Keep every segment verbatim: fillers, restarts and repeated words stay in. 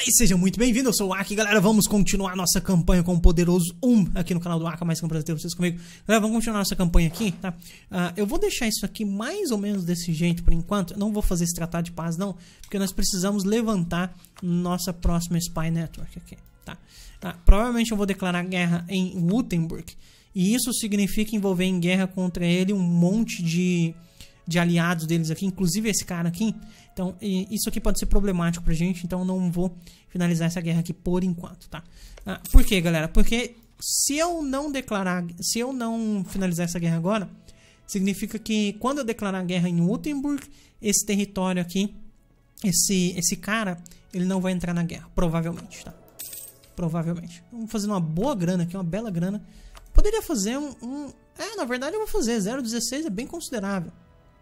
E seja muito bem-vindo, eu sou o Aki, galera. Vamos continuar nossa campanha com o Poderoso um aqui no canal do Aka, mais que um prazer ter vocês comigo. Galera, vamos continuar nossa campanha aqui, tá? Uh, eu vou deixar isso aqui mais ou menos desse jeito por enquanto. Eu não vou fazer esse tratado de paz, não, porque nós precisamos levantar nossa próxima Spy Network aqui, tá? Uh, provavelmente eu vou declarar guerra em Württemberg, e isso significa envolver em guerra contra ele um monte de... de aliados deles aqui, inclusive esse cara aqui. Então, isso aqui pode ser problemático pra gente, então eu não vou finalizar essa guerra aqui por enquanto, tá? Ah, por quê, galera? Porque se eu não declarar, se eu não finalizar essa guerra agora, significa que quando eu declarar guerra em Württemberg, esse território aqui, esse, esse cara, ele não vai entrar na guerra, provavelmente, tá? Provavelmente. Vamos fazer uma boa grana aqui, uma bela grana. Poderia fazer um... um... É, na verdade eu vou fazer, zero vírgula dezesseis é bem considerável.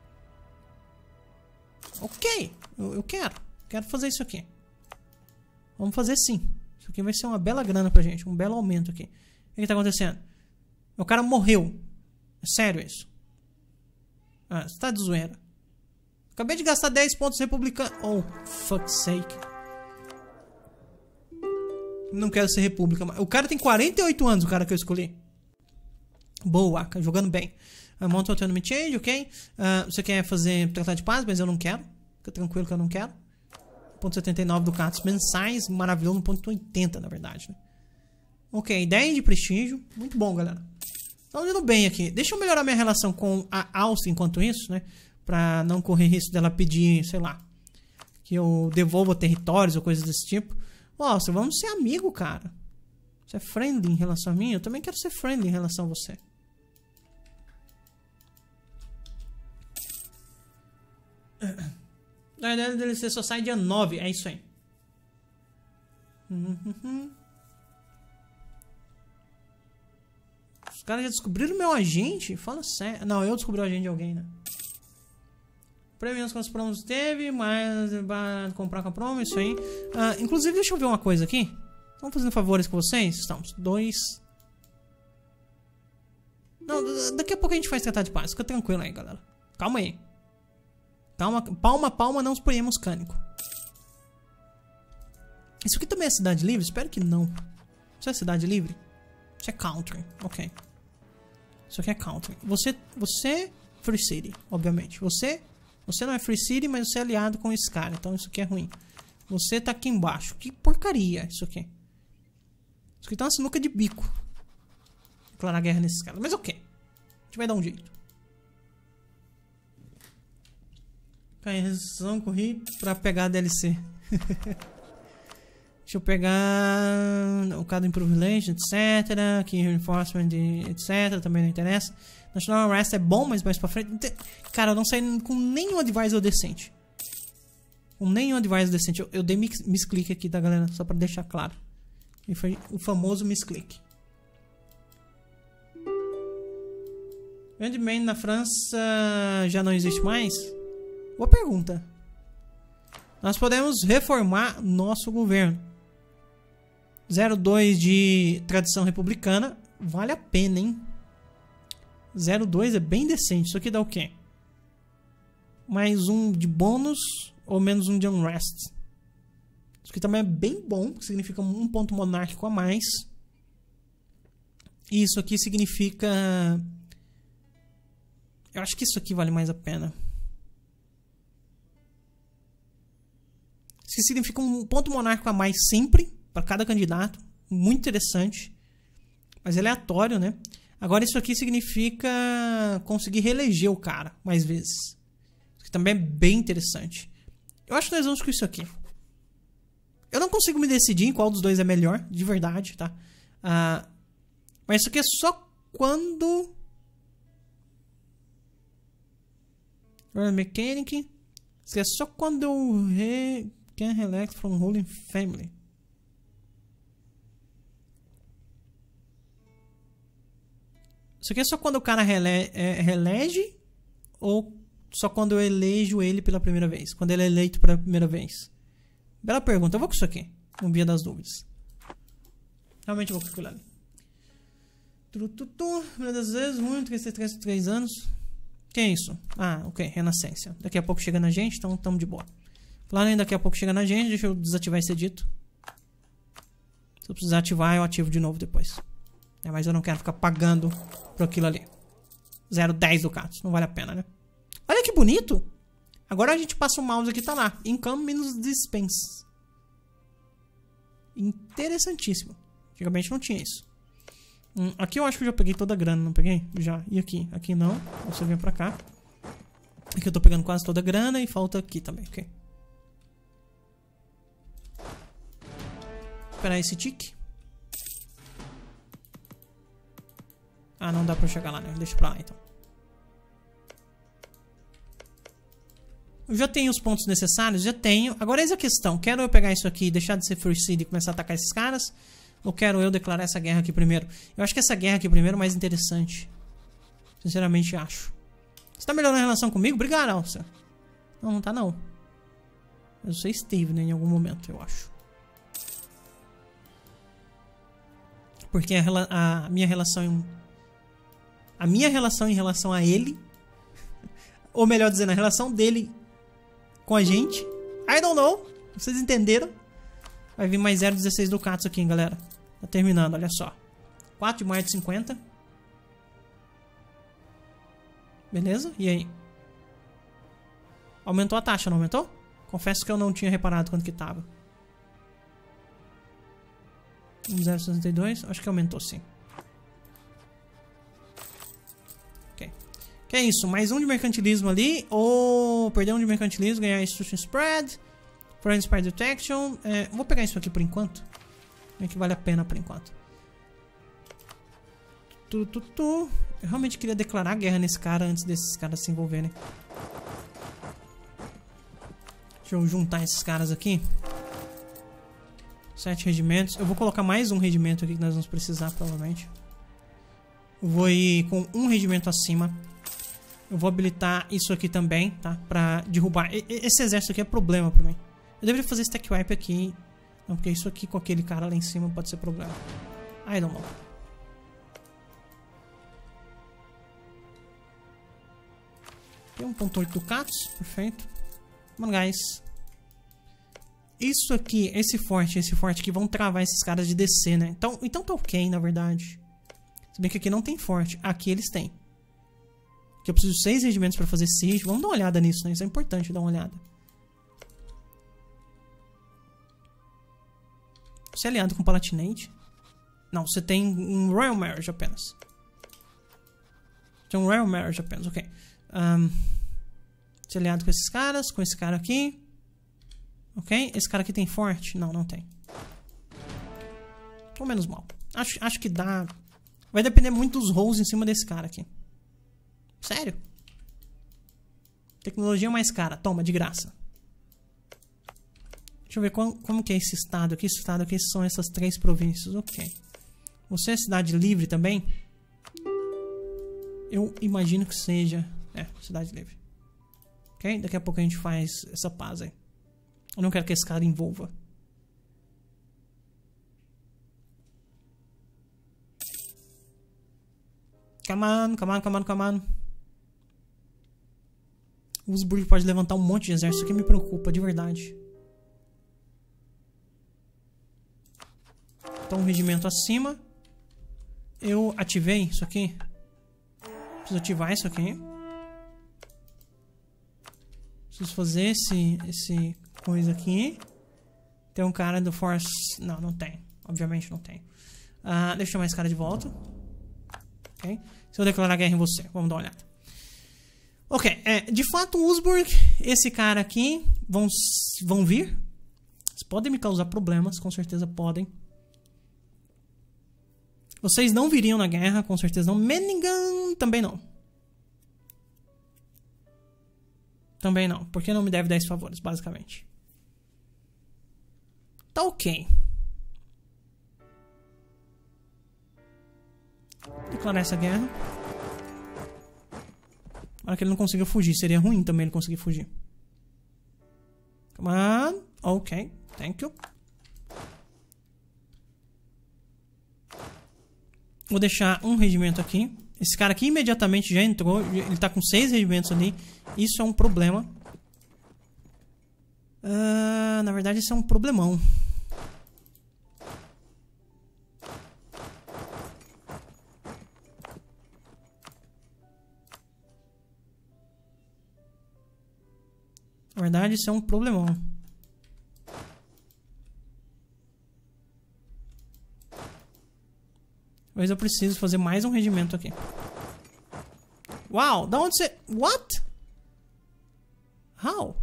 Ok, eu, eu quero, quero fazer isso aqui. Vamos fazer sim. Isso aqui vai ser uma bela grana pra gente, um belo aumento aqui. O que que tá acontecendo? O cara morreu. É sério isso? Ah, você tá de zoeira. Acabei de gastar dez pontos republicanos. Oh, fuck's sake. Não quero ser república. O cara tem quarenta e oito anos, o cara que eu escolhi. Boa, jogando bem. Amount Autonomy Change, ok? Uh, você quer fazer tratado de paz, mas eu não quero. Fica tranquilo que eu não quero. ponto setenta e nove ducatos mensais, maravilhoso, no ponto oitenta, na verdade, né? Ok, dez de prestígio. Muito bom, galera. Estamos indo bem aqui. Deixa eu melhorar minha relação com a Áustria enquanto isso, né? Pra não correr risco dela pedir, sei lá, que eu devolva territórios ou coisas desse tipo. Nossa, vamos ser amigo, cara. Você é friendly em relação a mim? Eu também quero ser friendly em relação a você. Na verdade, o D L C só sai dia nove, é isso aí. Uhum. Os caras já descobriram meu agente? Fala sério. Não, eu descobri o agente de alguém, né? Prêmios com os promos teve, mas vai comprar com a promo, isso aí. Ah, inclusive, deixa eu ver uma coisa aqui. Estamos fazendo favores com vocês? Estamos. Dois. Não, daqui a pouco a gente faz tratado de paz. Fica tranquilo aí, galera. Calma aí. Calma, palma, palma, não espraiemos cânico. Isso aqui também é cidade livre? Espero que não. Isso é cidade livre? Isso é country, ok. Isso aqui é country. Você, você, Free City, obviamente. Você, você não é Free City, mas você é aliado com esse cara. Então isso aqui é ruim. Você tá aqui embaixo. Que porcaria isso aqui. Isso aqui tá uma sinuca de bico. Declarar guerra nesses caras. Mas ok. A gente vai dar um jeito. Cai em resistência, corri pra pegar a D L C. Deixa eu pegar o Cado Privilege, etcétera. Aqui, Reinforcement, etcétera. Também não interessa. National Arrest é bom, mas mais pra frente. Cara, eu não saí com nenhum advisor decente. Com nenhum advisor decente. Eu, eu dei misclick aqui, tá, galera? Só pra deixar claro. E foi o famoso misclick. Grande Maine na França já não existe mais? Boa pergunta. Nós podemos reformar nosso governo. zero vírgula dois de tradição republicana. Vale a pena, hein? zero vírgula dois é bem decente. Isso aqui dá o quê? Mais um de bônus ou menos um de unrest. Isso aqui também é bem bom. Significa um ponto monárquico a mais. E isso aqui significa... Eu acho que isso aqui vale mais a pena. Isso significa um ponto monárquico a mais sempre, para cada candidato. Muito interessante. Mas é aleatório, né? Agora isso aqui significa conseguir reeleger o cara mais vezes. Isso aqui também é bem interessante. Eu acho que nós vamos com isso aqui. Eu não consigo me decidir em qual dos dois é melhor, de verdade, tá? Uh, mas isso aqui é só quando... Mechanic. Isso aqui é só quando eu... Re... Can elect from ruling family. Isso aqui é só quando o cara rele é, reelege ou só quando eu elejo ele pela primeira vez? Quando ele é eleito pela primeira vez? Bela pergunta. Eu vou com isso aqui. Não via das dúvidas. Realmente eu vou com aquilo ali. Uma das vezes, muito, que três, três anos. Que é isso? Ah, ok. Renascença. Daqui a pouco chega na gente, então estamos de boa. Lá nem daqui a pouco chega na gente. Deixa eu desativar esse edito. Se eu precisar ativar, eu ativo de novo depois. É, mas eu não quero ficar pagando por aquilo ali. zero vírgula dez ducados. Não vale a pena, né? Olha que bonito! Agora a gente passa o mouse aqui, tá lá. Income menos dispense. Interessantíssimo. Antigamente não tinha isso. Hum, aqui eu acho que eu já peguei toda a grana, não peguei? Já. E aqui? Aqui não. Você vem pra cá. Aqui eu tô pegando quase toda a grana e falta aqui também, ok? Esperar esse tique. Ah, não dá pra eu chegar lá, né? Deixa pra lá, então. Eu já tenho os pontos necessários? Já tenho. Agora eis a questão. Quero eu pegar isso aqui e deixar de ser Free City e começar a atacar esses caras? Ou quero eu declarar essa guerra aqui primeiro? Eu acho que essa guerra aqui primeiro é mais interessante. Sinceramente, acho. Você tá melhorando a relação comigo? Obrigado, Alça. Não, não tá não. Mas você esteve, né? Em algum momento, eu acho. Porque a, a minha relação... A minha relação em relação a ele... Ou melhor dizendo, a relação dele com a gente... I don't know. Vocês entenderam? Vai vir mais zero vírgula dezesseis ducatos aqui, hein, galera. Tá terminando, olha só. quatro de maio de cinquenta. Beleza? E aí? Aumentou a taxa, não aumentou? Confesso que eu não tinha reparado quanto que tava. um zero vírgula sessenta e dois. Acho que aumentou sim. Ok. Que é isso? Mais um de mercantilismo ali. Ou perder um de mercantilismo, ganhar Instruction Spread. Foreign Spy Detection. É, vou pegar isso aqui por enquanto. É que vale a pena por enquanto. Tu, tu, tu. Eu realmente queria declarar guerra nesse cara antes desses caras se envolverem. Deixa eu juntar esses caras aqui. Sete regimentos. Eu vou colocar mais um regimento aqui que nós vamos precisar, provavelmente. Eu vou ir com um regimento acima. Eu vou habilitar isso aqui também, tá? Pra derrubar. E, esse exército aqui é problema pra mim. Eu deveria fazer stack wipe aqui. Não, porque isso aqui com aquele cara lá em cima pode ser problema. I don't know. Tem um ponto oito ducatos. Perfeito. Mano, guys. Isso aqui, esse forte, esse forte aqui vão travar esses caras de descer, né? Então, então tá ok, na verdade. Se bem que aqui não tem forte. Aqui eles têm. Aqui eu preciso de seis regimentos pra fazer siege. Vamos dar uma olhada nisso, né? Isso é importante dar uma olhada. Você é aliado com o Palatinate? Não, você tem um Royal Marriage apenas. Tem um Royal Marriage apenas, ok. Um, você é aliado com esses caras, com esse cara aqui. Ok? Esse cara aqui tem forte? Não, não tem. Ou menos mal. Acho, acho que dá... Vai depender muito dos rolls em cima desse cara aqui. Sério? Tecnologia mais cara. Toma, de graça. Deixa eu ver como, como que é esse estado aqui. Esse estado aqui são essas três províncias. Ok. Você é cidade livre também? Eu imagino que seja... É, cidade livre. Ok? Daqui a pouco a gente faz essa paz aí. Eu não quero que esse cara envolva. Come on, come on, come on, come on. O Usburg pode levantar um monte de exército. Isso aqui me preocupa, de verdade. Então, um regimento acima. Eu ativei isso aqui. Preciso ativar isso aqui. Preciso fazer esse, esse coisa aqui. Tem um cara do Force... Não, não tem. Obviamente não tem. Uh, deixa eu chamar esse cara de volta. Ok. Se eu declarar guerra em você. Vamos dar uma olhada. Ok. É, de fato, Usburg, esse cara aqui, vão, vão vir. Eles podem me causar problemas. Com certeza podem. Vocês não viriam na guerra. Com certeza não. Menningham também não. Também não, porque não me deve dez favores, basicamente. Tá ok. Declarar essa guerra. Olha que ele não conseguiu fugir. Seria ruim também ele conseguir fugir. Come on. Ok, thank you. Vou deixar um regimento aqui. Esse cara aqui imediatamente já entrou. Ele tá com seis regimentos ali. Isso é um problema. Uh, na verdade, isso é um problemão. verdade, isso é um problemão. Talvez eu preciso fazer mais um regimento aqui. Uau, da onde você... What? How?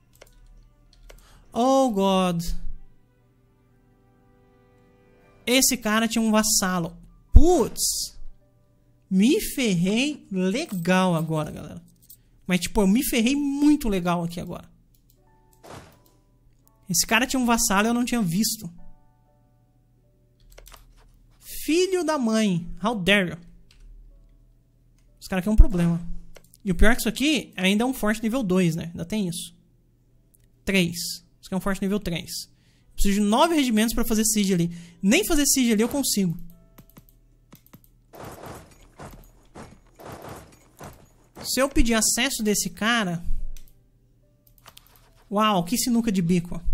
Oh, God. Esse cara tinha um vassalo. Putz. Me ferrei legal agora, galera. Mas, tipo, eu me ferrei muito legal aqui agora. Esse cara tinha um vassalo e eu não tinha visto. Filho da mãe. How dare you? Esse cara aqui é um problema. E o pior é que isso aqui ainda é um forte nível dois, né? Ainda tem isso. três. Isso aqui é um forte nível três. Preciso de nove regimentos pra fazer siege ali. Nem fazer siege ali eu consigo. Se eu pedir acesso desse cara... Uau, que sinuca de bico. Ó.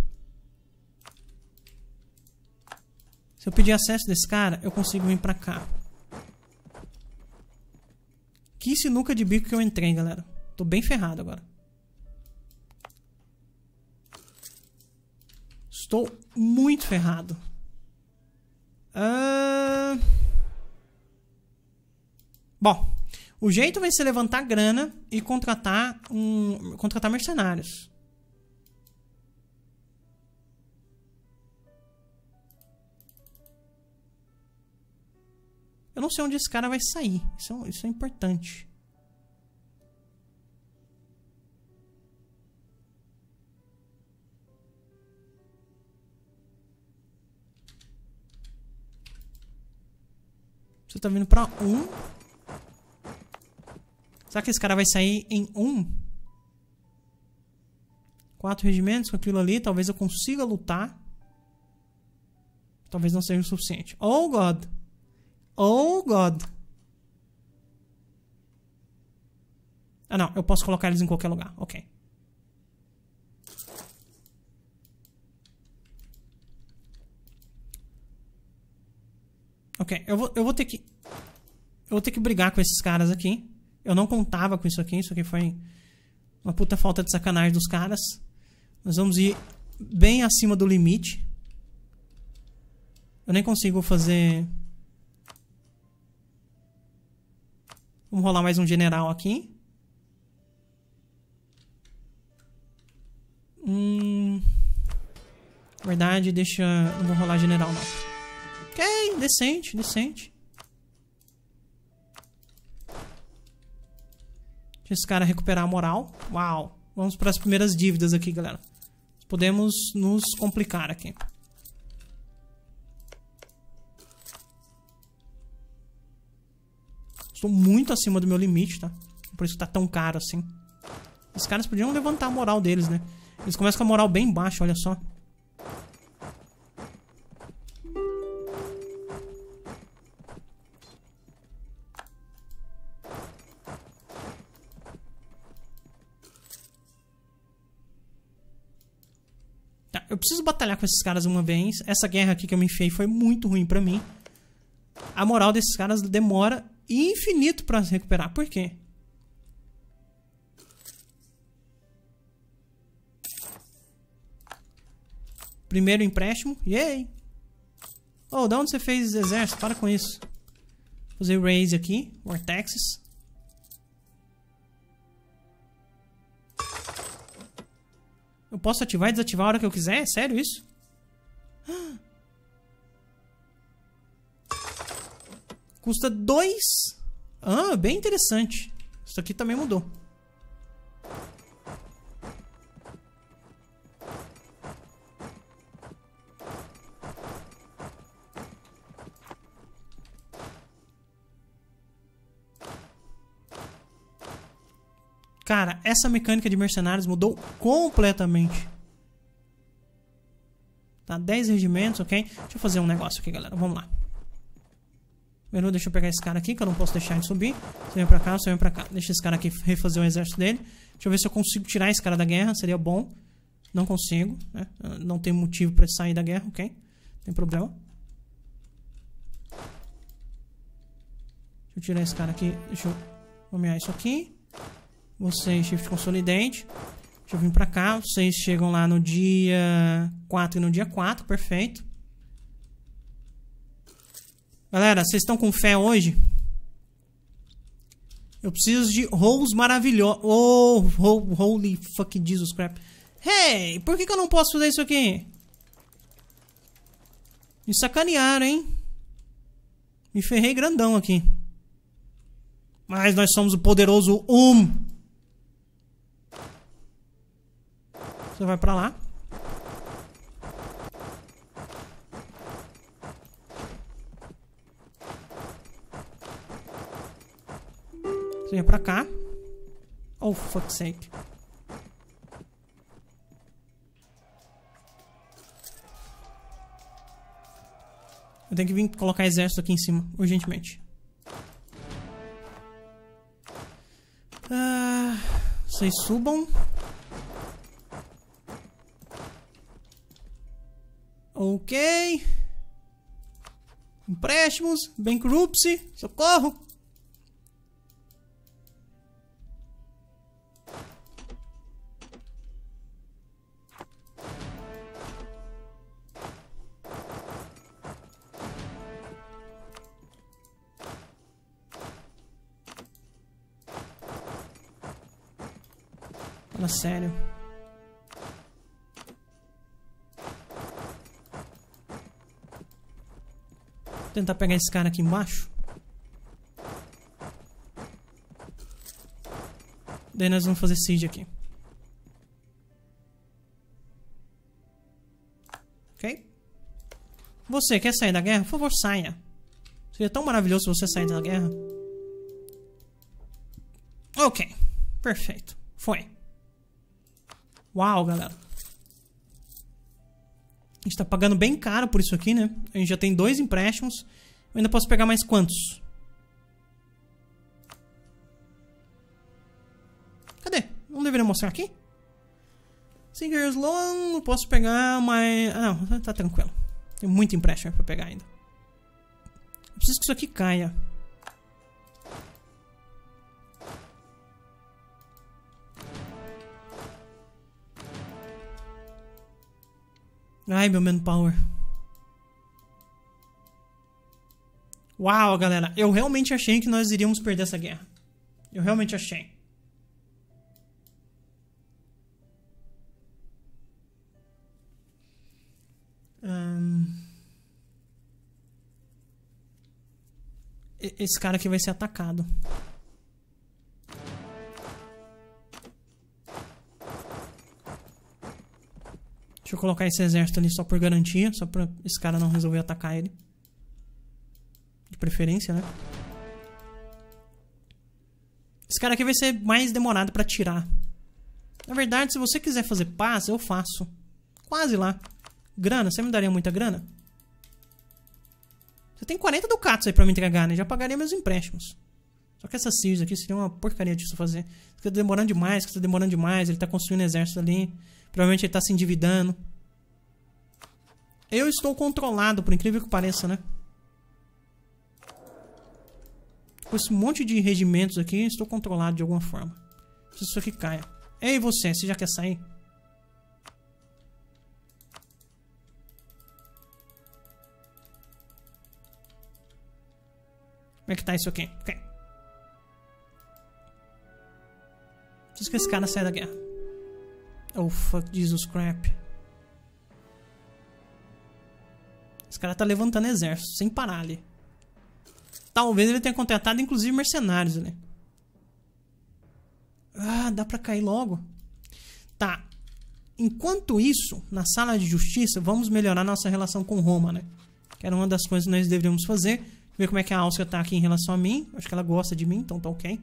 Se eu pedir acesso desse cara, eu consigo vir pra cá. Que sinuca de bico que eu entrei, galera. Tô bem ferrado agora. Estou muito ferrado. Uh... Bom, o jeito vai ser levantar grana e contratar um, contratar mercenários. Eu não sei onde esse cara vai sair. Isso é, isso é importante. Você tá vindo pra um. Será que esse cara vai sair em um? Quatro regimentos com aquilo ali. Talvez eu consiga lutar. Talvez não seja o suficiente. Oh, God. Oh, God. Ah, não. Eu posso colocar eles em qualquer lugar. Ok. Ok. Eu vou, eu vou ter que... Eu vou ter que brigar com esses caras aqui. Eu não contava com isso aqui. Isso aqui foi uma puta falta de sacanagem dos caras. Nós vamos ir bem acima do limite. Eu nem consigo fazer... Vamos rolar mais um general aqui. Hum... Na verdade, deixa... Não vou rolar general, não. Ok, decente, decente. Deixa esse cara recuperar a moral. Uau. Vamos para as primeiras dívidas aqui, galera. Podemos nos complicar aqui. Estou muito acima do meu limite, tá? Por isso que tá tão caro assim. Os caras podiam levantar a moral deles, né? Eles começam com a moral bem baixa, olha só. Tá, eu preciso batalhar com esses caras uma vez. Essa guerra aqui que eu me enfiei foi muito ruim pra mim. A moral desses caras demora infinito pra se recuperar. Por quê? Primeiro empréstimo. Yay! Oh, da onde você fez exército? Para com isso. Vou fazer raise aqui. War taxes. Eu posso ativar e desativar a hora que eu quiser? É sério isso? Custa dois. Ah, bem interessante. Isso aqui também mudou. Cara, essa mecânica de mercenários mudou completamente. Tá, dez regimentos, ok? Deixa eu fazer um negócio aqui, galera. Vamos lá. Primeiro, deixa eu pegar esse cara aqui, que eu não posso deixar ele subir. Você vem pra cá, você vem pra cá. Deixa esse cara aqui refazer o exército dele. Deixa eu ver se eu consigo tirar esse cara da guerra. Seria bom. Não consigo, né? Não tem motivo pra sair da guerra, ok? Não tem problema. Deixa eu tirar esse cara aqui. Deixa eu nomear isso aqui. Você, Shift Consolidate. Deixa eu vir pra cá. Vocês chegam lá no dia quatro e no dia quatro. Perfeito. Galera, vocês estão com fé hoje? Eu preciso de rolls maravilhosos. Oh, oh, holy fucking Jesus crap. Hey, por que, que eu não posso fazer isso aqui? Me sacanearam, hein? Me ferrei grandão aqui. Mas nós somos o poderoso Um. Você vai pra lá. Você vem pra cá. Oh, fuck's sake. Eu tenho que vir colocar exército aqui em cima, urgentemente. Ah, vocês subam. Ok. Empréstimos. Bankruptcy. Socorro. Fala sério. Vou tentar pegar esse cara aqui embaixo. Daí nós vamos fazer siege aqui. Ok? Você quer sair da guerra? Por favor, saia. Seria tão maravilhoso se você sair da guerra. Ok. Perfeito. Foi. Uau, galera. A gente tá pagando bem caro por isso aqui, né? A gente já tem dois empréstimos. Eu ainda posso pegar mais quantos? Cadê? Não deveria mostrar aqui? Singers Long. Posso pegar mais... Ah, não. Tá tranquilo. Tem muito empréstimo pra pegar ainda. Eu preciso que isso aqui caia. Ai, meu manpower. Uau, galera. Eu realmente achei que nós iríamos perder essa guerra. Eu realmente achei. Hum... Esse cara aqui vai ser atacado. Deixa eu colocar esse exército ali só por garantia. Só pra esse cara não resolver atacar ele. De preferência, né? Esse cara aqui vai ser mais demorado pra tirar. Na verdade, se você quiser fazer paz, eu faço. Quase lá. Grana, você me daria muita grana? Você tem quarenta ducatos aí pra me entregar, né? Já pagaria meus empréstimos. Só que essas siege aqui seria uma porcaria disso fazer. Fica demorando demais, fica demorando demais. Ele tá construindo exército ali. Provavelmente ele tá se endividando. Eu estou controlado, por incrível que pareça, né? Com esse monte de regimentos aqui, estou controlado de alguma forma. Se isso aqui caia. Ei, você, você já quer sair? Como é que tá isso aqui? Ok. Preciso que esse cara saia da guerra. Oh, fuck, Jesus crap. Esse cara tá levantando exército, sem parar ali. Talvez ele tenha contratado, inclusive, mercenários ali. Ah, dá pra cair logo? Tá. Enquanto isso, na sala de justiça, vamos melhorar nossa relação com Roma, né? Que era uma das coisas que nós deveríamos fazer. Ver como é que a Áustria tá aqui em relação a mim. Acho que ela gosta de mim, então tá ok.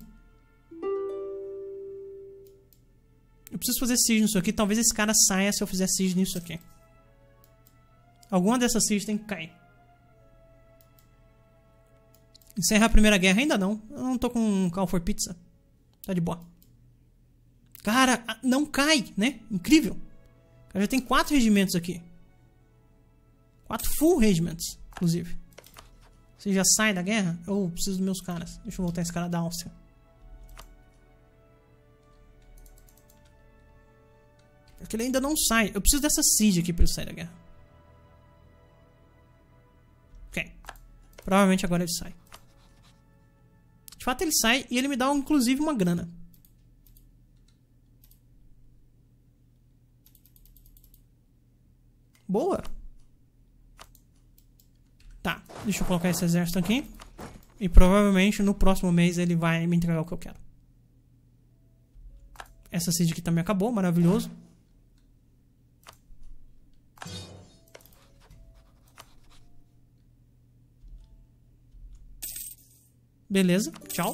Eu preciso fazer siege nisso aqui. Talvez esse cara saia se eu fizer siege nisso aqui. Alguma dessas siege tem que cair. Encerrar a primeira guerra? Ainda não. Eu não tô com um call for pizza. Tá de boa. Cara, não cai, né? Incrível. Já tem quatro regimentos aqui. Quatro full regiments, inclusive. Você já sai da guerra? Eu preciso dos meus caras. Deixa eu voltar esse cara da Áustria. Porque ele ainda não sai. Eu preciso dessa siege aqui pra ele sair da guerra. Ok. Provavelmente agora ele sai. De fato ele sai e ele me dá inclusive uma grana. Boa. Tá, deixa eu colocar esse exército aqui. E provavelmente no próximo mês ele vai me entregar o que eu quero. Essa siege aqui também acabou, maravilhoso. Beleza, tchau.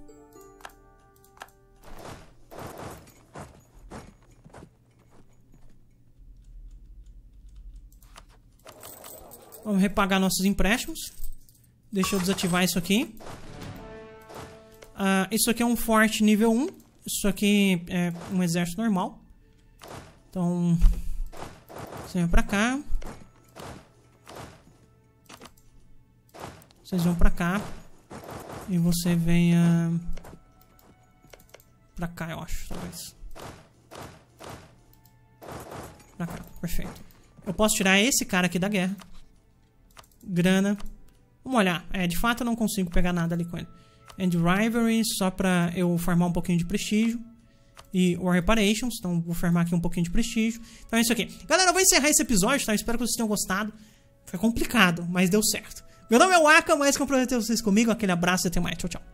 Vamos repagar nossos empréstimos. Deixa eu desativar isso aqui. Uh, isso aqui é um forte nível um. Isso aqui é um exército normal. Então, você vem pra cá. Vocês vão pra cá. E você venha pra cá, eu acho, talvez. Pra cá, perfeito. Eu posso tirar esse cara aqui da guerra. Grana. Vamos olhar. É, de fato eu não consigo pegar nada ali com ele. And Rivalry, só pra eu farmar um pouquinho de prestígio. E War Reparations, então vou farmar aqui um pouquinho de prestígio. Então é isso aqui. Galera, eu vou encerrar esse episódio, tá? Eu espero que vocês tenham gostado. Foi complicado, mas deu certo. Meu nome é Waka, mais que um prazer ter vocês comigo. Aquele abraço e até mais. Tchau, tchau.